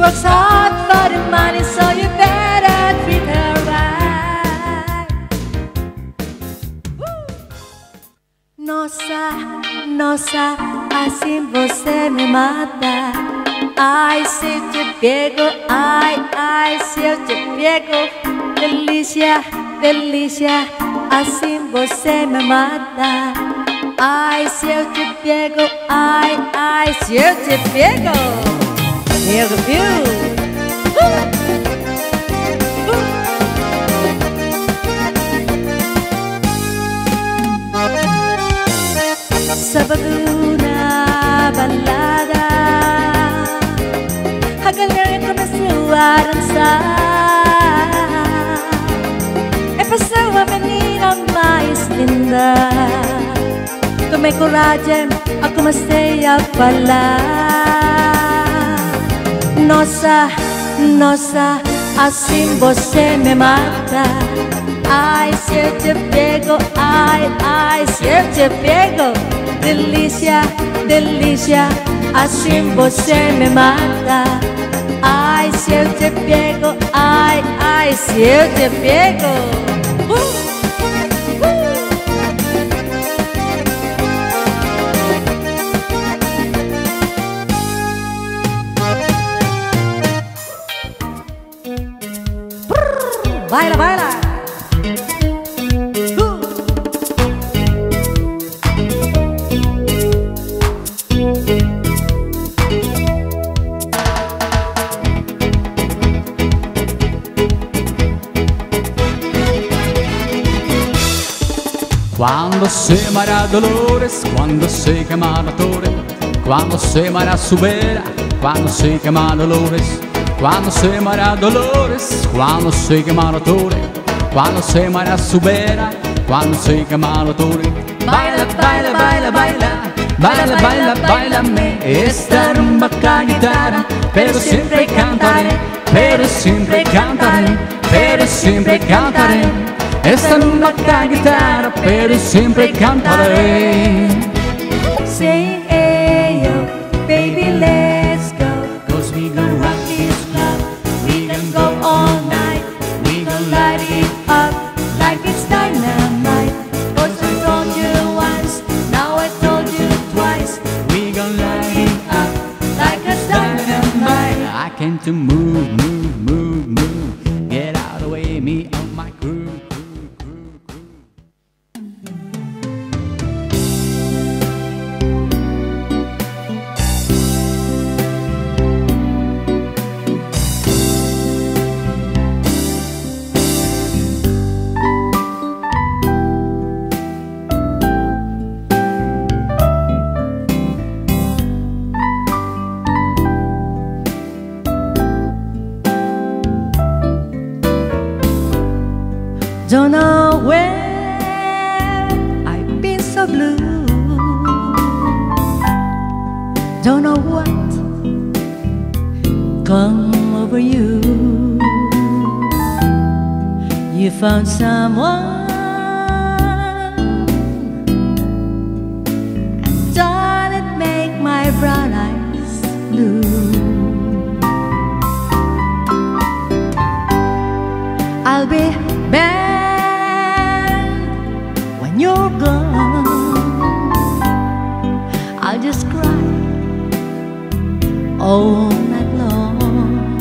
works hard for the money, so you better treat her right. Nossa, assim você me mata. Ai, se eu te pego, ai, se eu te pego. Delícia, delícia, assim você me mata. Ai, se eu te pego, ai, se eu te pego. Pego, viu? Sa baguna balada, hagaling ko na siwaran sa e pasawa menina mais linda. Tu may coragem, ako masaya pala. Nossa, assim você me mata. Ai, se eu te pego, ai, se eu te pego. Delícia, delícia, assim você me mata. Ai, se eu te pego, ai, se eu te pego. Baila, baila. Cuando se mara Dolores, cuando se quema la torre, cuando se mara Subera, cuando se quema Dolores, cuando se mara Dolores, cuando se quema la torre, cuando se mara Subera, cuando se quema la torre. Baila, baila, baila, baila, baila, baila, bailame esta rumba con guitarra, pero siempre cantaré, pero siempre cantaré, pero siempre cantaré. Esta rumba con guitarra, pero siempre cantaré. Say, hey, yo, baby, let's go. 'Cause we gon' rock this club, We can go all night. We gon' light it up like it's dynamite. 'Cause I told you once, now I told you twice. we gon' light it up Like it's dynamite. I came to move, move, move, move. Get out of the way, me and my crew. Don't know where I've been so blue. Don't know what come over you. You found someone and don't it make my brown eyes blue. I'll be back when you're gone. I'll just cry all night long.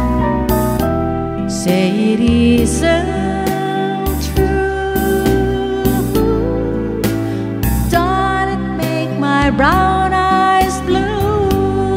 Say it isn't true. Don't it make my brown eyes blue?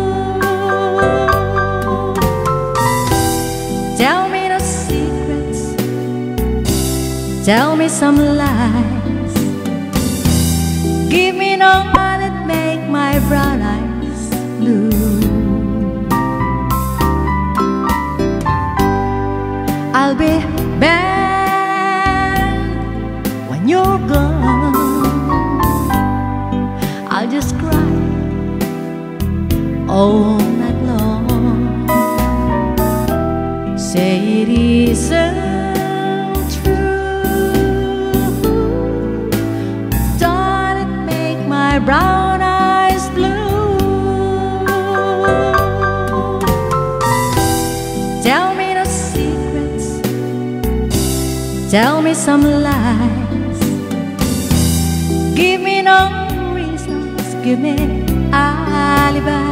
Tell me no secrets, tell me some lies. Give me no one that make my brown eyes blue. I'll be back when you're gone. I'll just cry all night long. Say it isn't true. Don't it make my brown eyes blue? tell me some lies. Give me no reasons, give me alibis.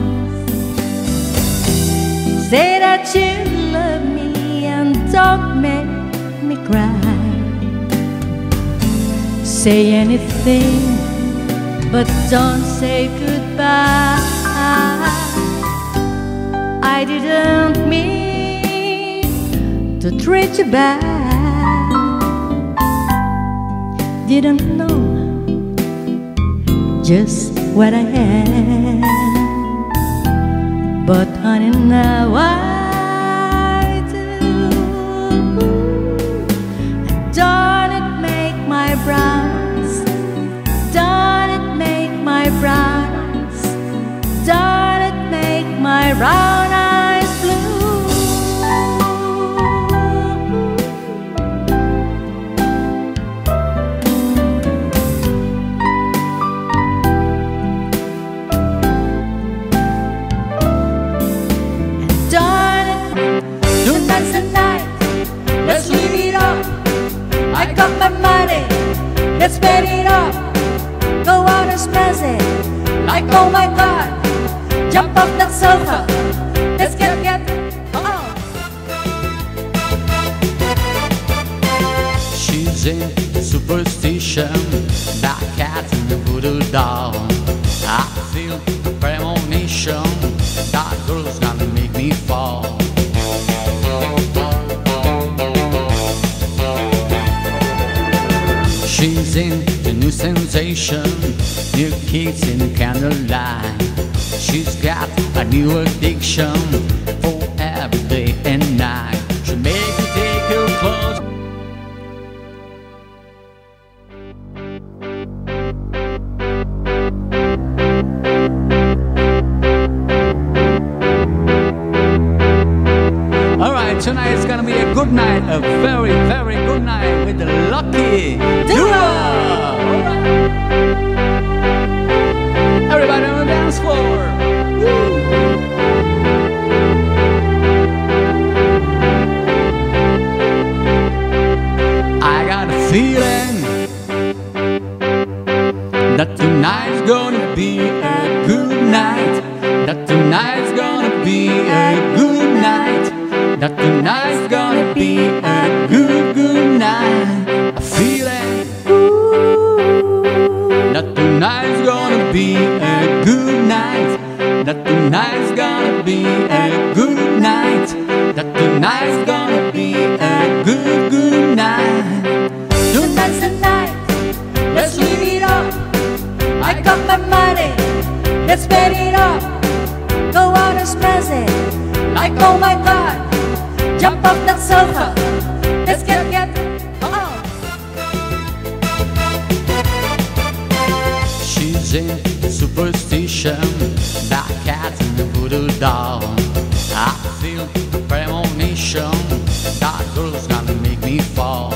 Say that you love me and don't make me cry. Say anything, but don't say goodbye. I didn't mean to treat you bad. Didn't know just what I had. But honey, now I do. Don't it make my browns, don't it make my browns, don't it make my brown eyes blue. Tonight's the night, let's leave it up. I got my money, let's bet it up. Go out and spend it, like oh my God. Jump off that sofa, let's get oh. She's in superstition, that cat in the voodoo doll. I feel the premonition, that girl's gonna make me fall. She's into new sensation, new kicks in the candlelight. She's got a new addiction for every day and night. She makes you take her clothes. Alright, tonight is gonna be a good night, a very, very good night with the Lucky Duo! Everybody on the dance floor! Woo. I got a feeling that tonight's gonna be a good night. That tonight's gonna be a good night. That tonight's gonna be a good, good night. I feel it. That tonight's gonna be a good night. That tonight's gonna be a good night. That tonight's gonna be a good, good night. Tonight's the night, let's leave it up. I got my money, let's bet it up. Go out and spend it, like oh my God. Jump off that sofa, let's get oh. She's in superstition, that cat in the voodoo doll. I feel the premonition, that girl's gonna make me fall.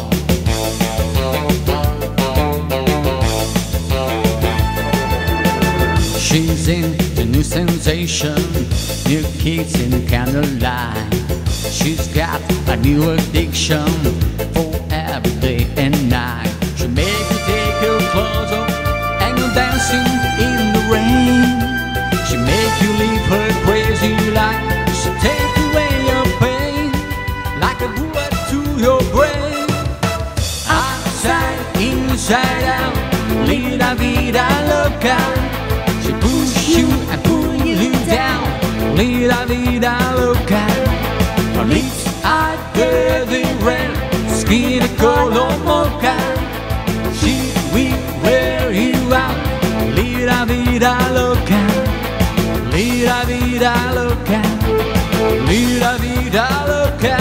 She's in the new sensation, new kicks in the candlelight. She's got a new addiction for every day and night. She makes you take your clothes off and go dancing in the rain. She makes you live her crazy life. She takes away your pain like a bullet to your brain. Outside, inside out, lead la vida loca. She pushes you and pulls you down, lead la vida loca. Her lips are dirty red, skin color mocha. She will wear you out. Lead la vida loca, lead la vida loca, lead la vida loca.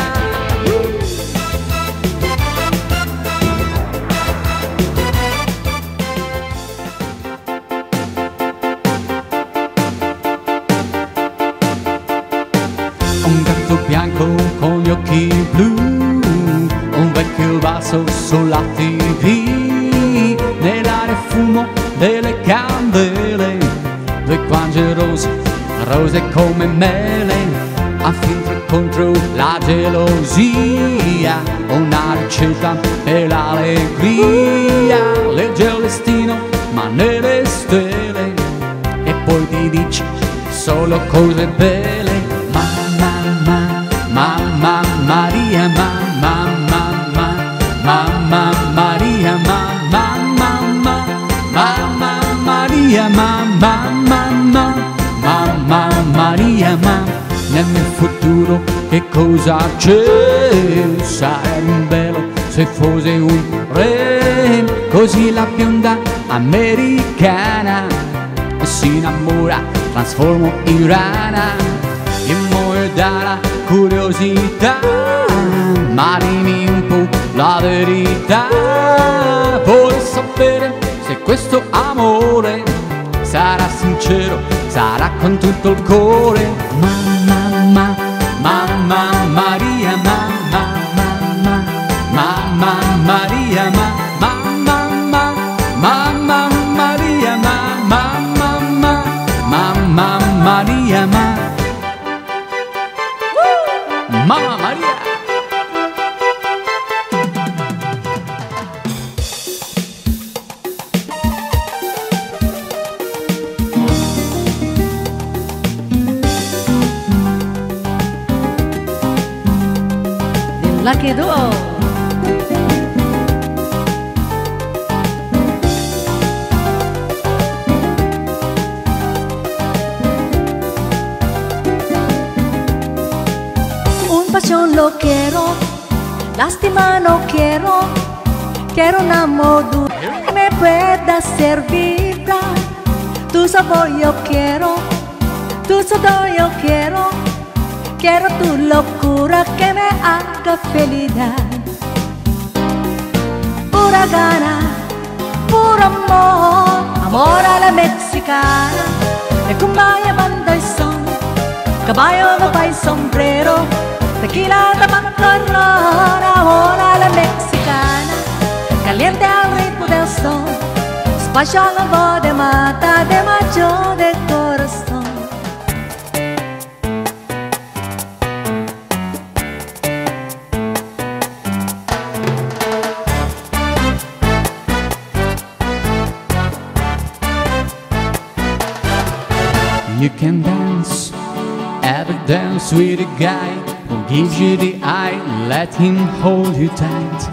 Un gatto bianco con gli occhi blu, un vecchio vaso sulla TV, nell'aria fumo delle candele, due guance rose, rose come mele, a fin tra contro la gelosia, una ricetta e l'allegria. Legge il destino ma nelle stelle e poi ti dici solo cose belle. Mamma Maria, mamma Maria, mamma Maria, mamma Maria, nel mio futuro che cosa c'è? Sarebbe bello se fosse un re, così la bionda americana si innamora, trasformo in rana. E muoio dalla curiosità, ma dimmi un po' la verità. Vorrei sapere se questo amore sarà sincero, sarà con tutto il cuore. Mamma Maria, mamma Maria, mamma Maria, mamma Maria, Mamma Maria. The Lucky Duo. Pasión lo quiero, lástima no quiero, quiero un amor duro que me pueda hacer vibrar. Tu sabor yo quiero, tu sudor yo quiero, quiero tu locura que me haga felicidad. Pura gana, puro amor, amor a la mexicana, de cumbaya, banda y son, caballo, ropa y sombrero, tequila, tabaco, ron, amor a la mexicana, caliente al ritmo del sol, espacial amor de mata, de macho de corazón. You can dance, ever dance with a guy who gives you the eye, let him hold you tight.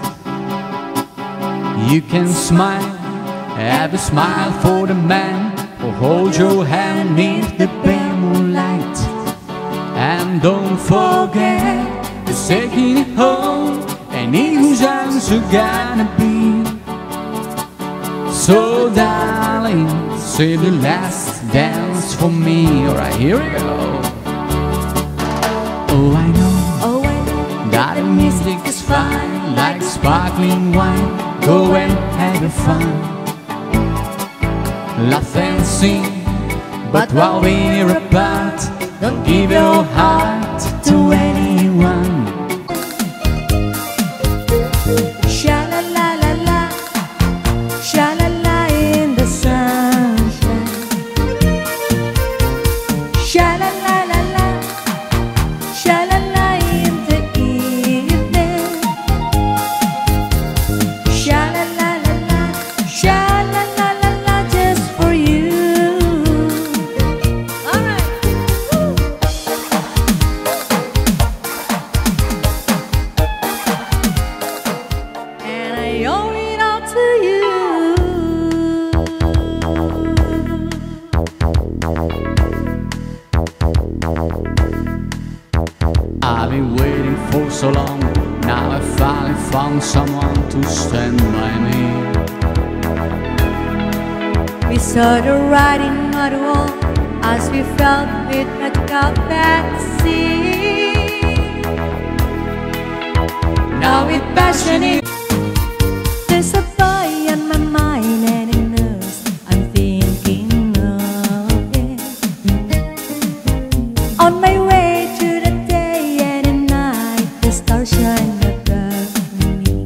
You can smile, ever smile for the man who holds your hand beneath the pale moonlight. And don't forget to take it home, and whose arms are gonna be. So darling, save the last dance for me. Alright, here we go. Oh, I know that the music is fine, like sparkling wine. Go and have your fun, laugh and sing, but while we're apart, don't give your heart to anyone. Sha la la la la, sha la la in the sunshine. Sha la la la la, sha la la in the evening. Sha la la la la, sha la la la la, just for you. All right. And I owe it all to you. I've been waiting for so long, now I finally found someone to stand by me. We saw the writing on the wall as we felt with magical fantasy. Now with passion it, there's a boy on my mind and he knows I'm thinking of it. On my way to the day and the night, the stars shine above me.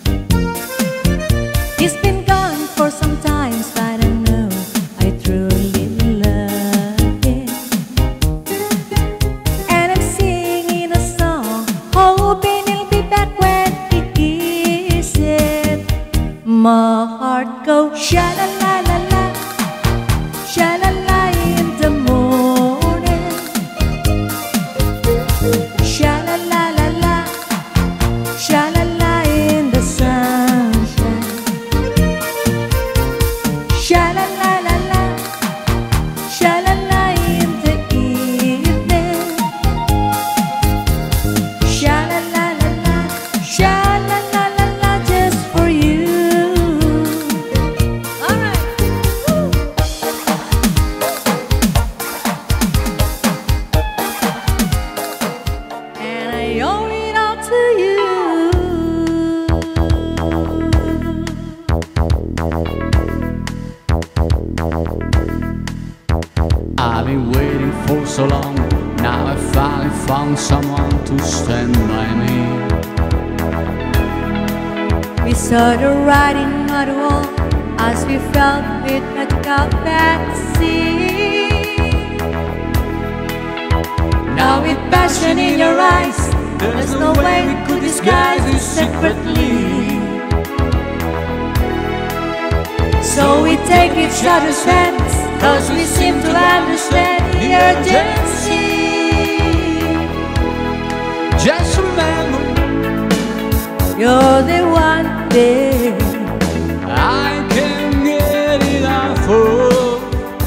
He's been gone for some time, but I know I truly love him. And I'm singing a finally found someone to stand by me. We saw the writing on the wall as we felt with magical fantasy. Now with passion in your eyes, there's no way we could disguise it secretly. So we take each other's hands, cause we seem to understand the urgency. Just remember, you're the one thing I can get enough of.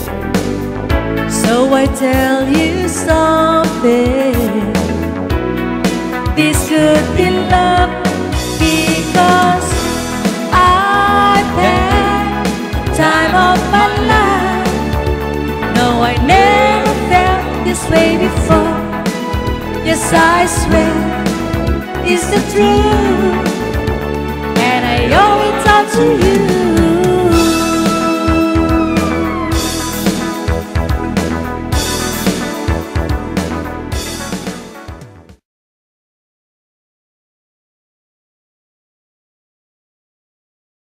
So I tell you something, this could be love, because I've had time of my life. No, I never felt this way before. Yes, I swear it's the truth.